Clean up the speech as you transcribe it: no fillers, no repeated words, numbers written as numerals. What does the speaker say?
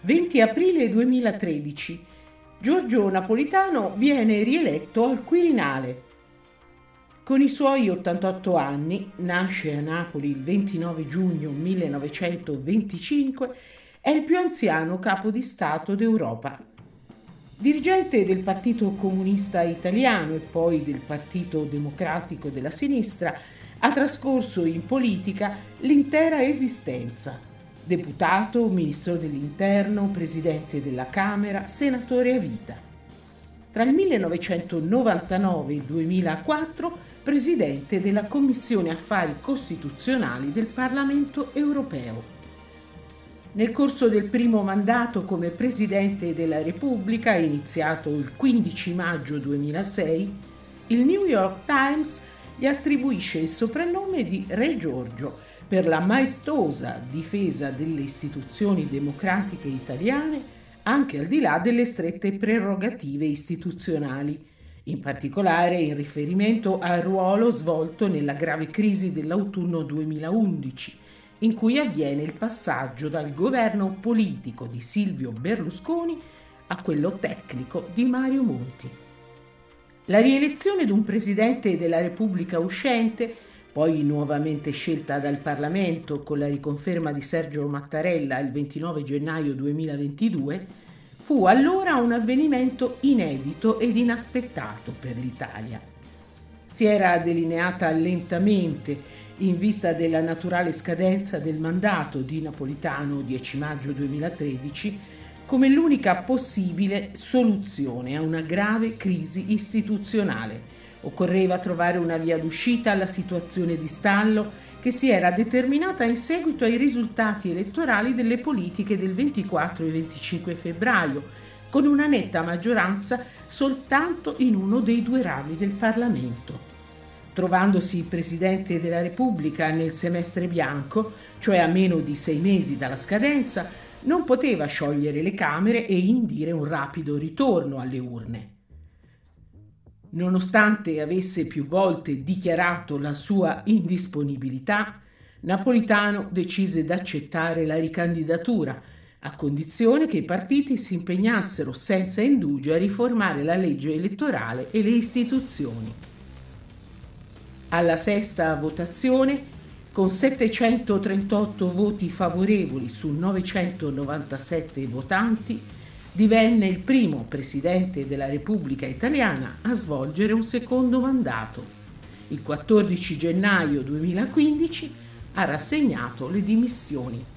20 aprile 2013. Giorgio Napolitano viene rieletto al Quirinale. Con i suoi 88 anni, nasce a Napoli il 29 giugno 1925, è il più anziano capo di Stato d'Europa. Dirigente del Partito Comunista Italiano e poi del Partito Democratico della Sinistra, ha trascorso in politica l'intera esistenza. Deputato, ministro dell'Interno, presidente della Camera, senatore a vita. Tra il 1999 e il 2004, presidente della Commissione Affari Costituzionali del Parlamento Europeo. Nel corso del primo mandato come Presidente della Repubblica, iniziato il 15 maggio 2006, il New York Times gli attribuisce il soprannome di Re Giorgio per la maestosa difesa delle istituzioni democratiche italiane, anche al di là delle strette prerogative istituzionali, in particolare in riferimento al ruolo svolto nella grave crisi dell'autunno 2011, in cui avviene il passaggio dal governo politico di Silvio Berlusconi a quello tecnico di Mario Monti. La rielezione di un Presidente della Repubblica uscente, poi nuovamente scelta dal Parlamento con la riconferma di Sergio Mattarella il 29 gennaio 2022, fu allora un avvenimento inedito ed inaspettato per l'Italia. Si era delineata lentamente, in vista della naturale scadenza del mandato di Napolitano 10 maggio 2013, come l'unica possibile soluzione a una grave crisi istituzionale. Occorreva trovare una via d'uscita alla situazione di stallo che si era determinata in seguito ai risultati elettorali delle politiche del 24 e 25 febbraio, con una netta maggioranza soltanto in uno dei due rami del Parlamento. Trovandosi Presidente della Repubblica nel semestre bianco, cioè a meno di 6 mesi dalla scadenza, non poteva sciogliere le Camere e indire un rapido ritorno alle urne. Nonostante avesse più volte dichiarato la sua indisponibilità, Napolitano decise d'accettare la ricandidatura, a condizione che i partiti si impegnassero senza indugio a riformare la legge elettorale e le istituzioni. Alla sesta votazione, con 738 voti favorevoli su 997 votanti, divenne il primo Presidente della Repubblica Italiana a svolgere un secondo mandato. Il 14 gennaio 2015 ha rassegnato le dimissioni.